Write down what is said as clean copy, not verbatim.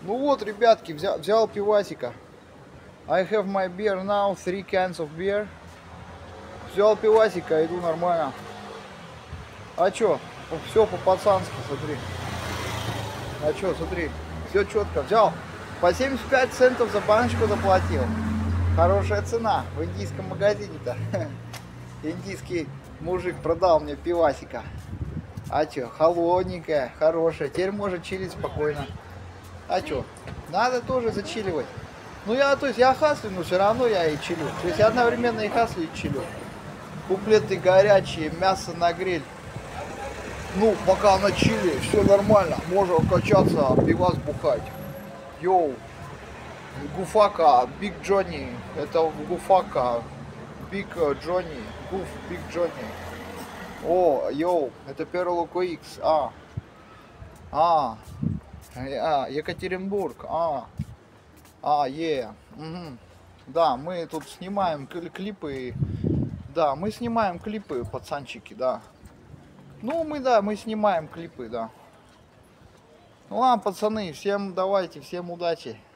Ну вот, ребятки, взял пивасика. I have my beer now, 3 cans of beer. Взял пивасика, иду нормально. А чё? Все по-пацански, смотри. А чё, смотри, все четко. Взял. По 75 центов за баночку заплатил. Хорошая цена в индийском магазине-то. Индийский мужик продал мне пивасика. А чё, холодненькая, хорошая. Теперь может чилить спокойно. А чё, надо тоже зачиливать. Ну то есть я хаслю, но все равно я и чилю. То есть я одновременно и хаслю, и чилю. Куплеты горячие, мясо на гриль. Ну, пока на чили, все нормально. Можно качаться, пивас бухать. Йоу. Гуфака, Биг Джонни. Это Гуфака. Биг Джонни. Гуф, Биг Джонни. О, йоу, это Перлоку Икс. Екатеринбург. Угу. Да, мы тут снимаем клипы. Да, мы снимаем клипы, пацанчики, да. Ну, мы снимаем клипы, да. Ну ладно, пацаны, всем давайте, всем удачи.